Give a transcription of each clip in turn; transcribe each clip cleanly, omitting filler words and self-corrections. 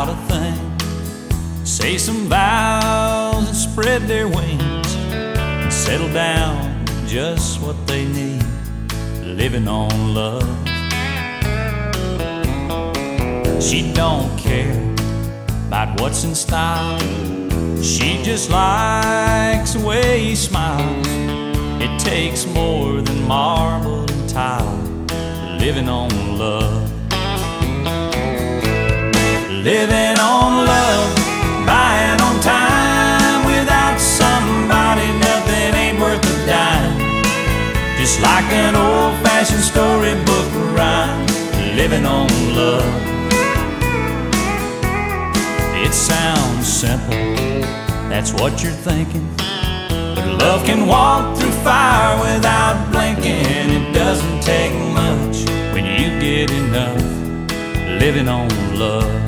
without a thing, say some vows and spread their wings, and settle down just what they need, living on love. She don't care about what's in style, she just likes the way he smiles. It takes more than marble and tile, living on love. Living on love, buying on time. Without somebody, nothing ain't worth a dime. Just like an old-fashioned storybook rhyme, living on love. It sounds simple, that's what you're thinking, but love can walk through fire without blinking. It doesn't take much when you get enough, living on love.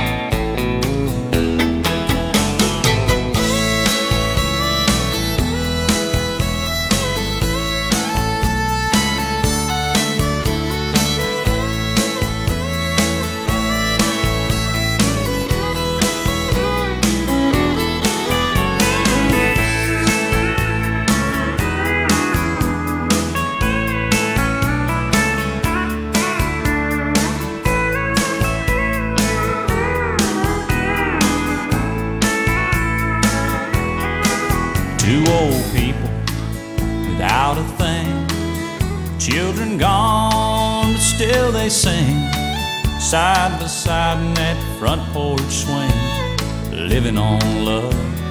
Two old people without a thing, children gone, but still they sing, side by side in that front porch swing, living on love.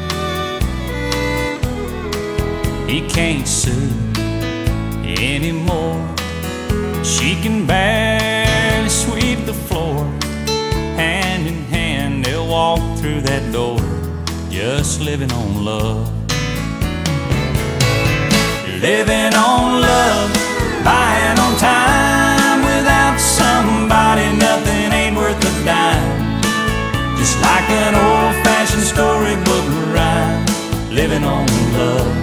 He can't sue anymore, she can barely sweep the floor. Hand in hand they'll walk through that door, just living on love. Living on love, buying on time. Without somebody, nothing ain't worth a dime. Just like an old-fashioned storybook rhyme, living on love.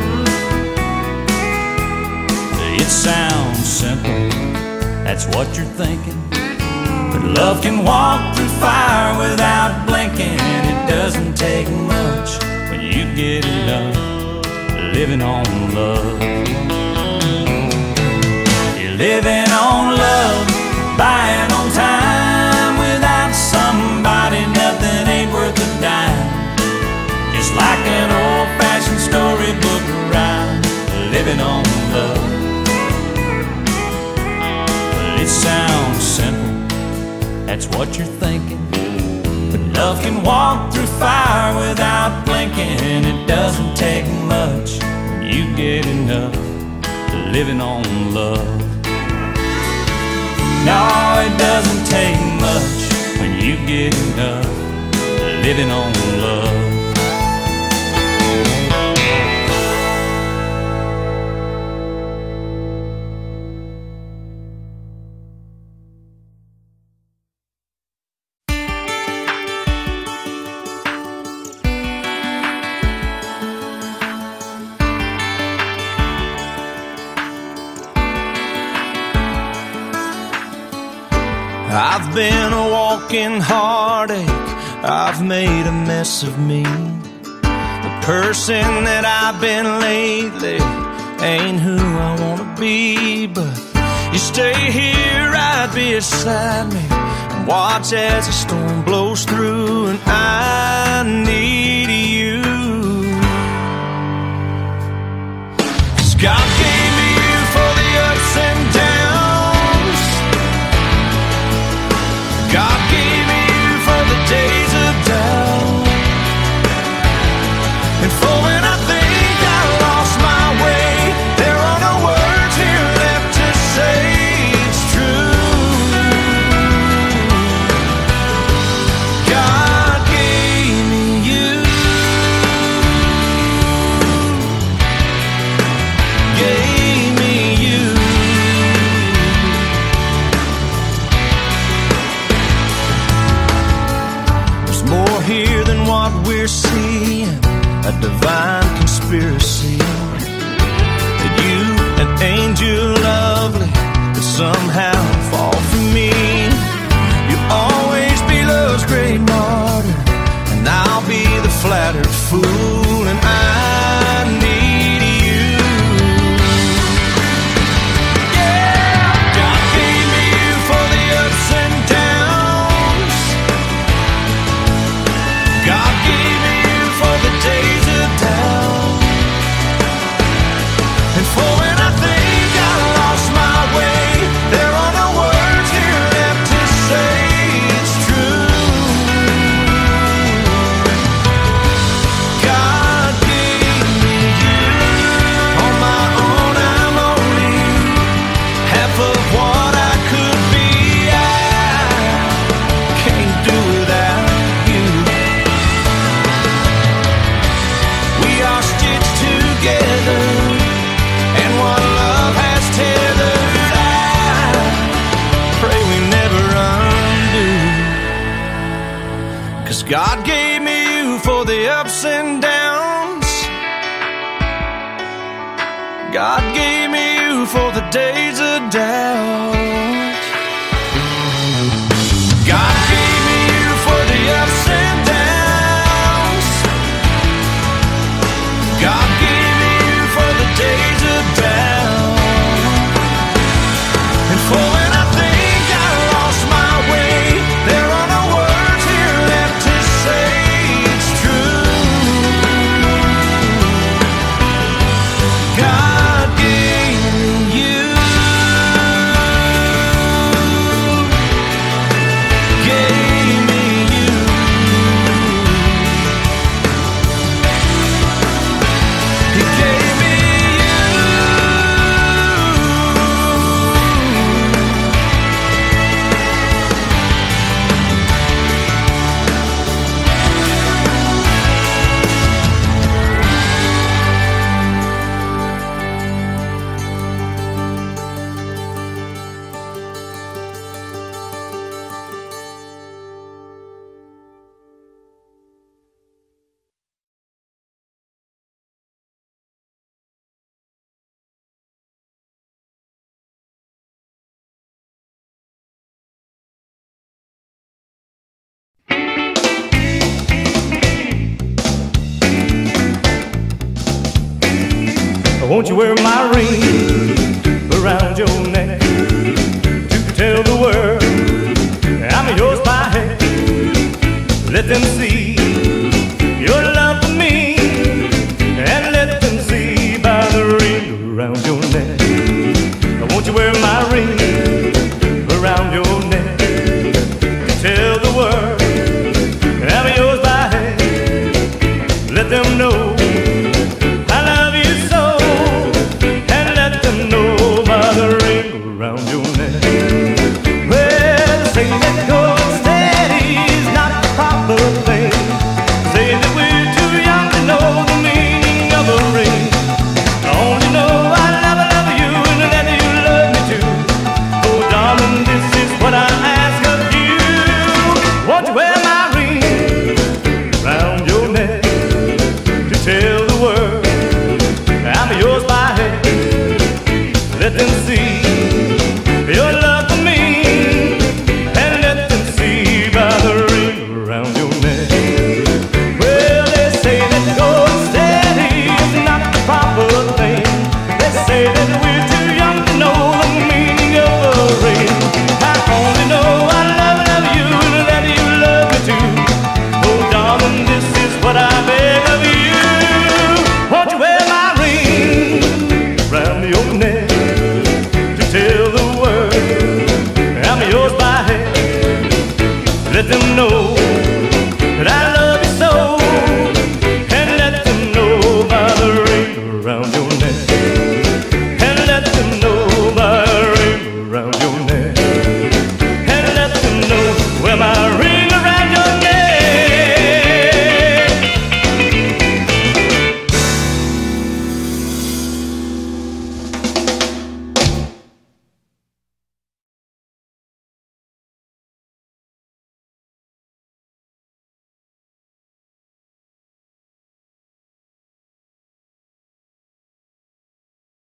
It sounds simple, that's what you're thinking, but love can walk through fire without blinking. It doesn't take much when you get enough, living on love. You're living on love, buying on time. Without somebody, nothing ain't worth a dime. Just like an old-fashioned storybook rhyme, living on love. It sounds simple, that's what you're thinking, but love can walk through fire without blinking. It doesn't take much when you get enough, living on love. No, it doesn't take much when you get enough, living on love. I've been a walking heartache, I've made a mess of me. The person that I've been lately ain't who I wanna be. But you stay here right beside me and watch as the storm blows through, and I need you. 'Cause God gave me you for the ups and downs. God gave me you for the days of doubt, and for when I think I lost my way, there are no words here left to say it's true. God gave me you, gave me you. More here than what we're seeing, a divine conspiracy, that you, an angel lovely, could somehow fall for me. You'll always be love's great martyr, flattered fool, and I need you. Yeah, God gave me you for the ups and downs. God gave me you for the days of doubt, and for when I think I lost my way, there are no words here left to say. It's true. God gave me you. On my own, I'm only half of what I could be. I can't do without you. We are stitched together, and what love has tethered, I pray we never undo. 'Cause God gave me you for the ups and downs. God gave me you for the days of doubt. God gave me you for the ups and downs. God gave me you for the days of doubt, and for when I think I lost my way, there are no words here left to say. It's true. God gave me you. Gave me you. He gave me Won't you wear my ring around your neck to tell the world I'm yours by heck? Let them see your love for me, and let them see by the ring around your neck. Won't you wear my ring around your neck to tell the world I'm yours by heck? Let them know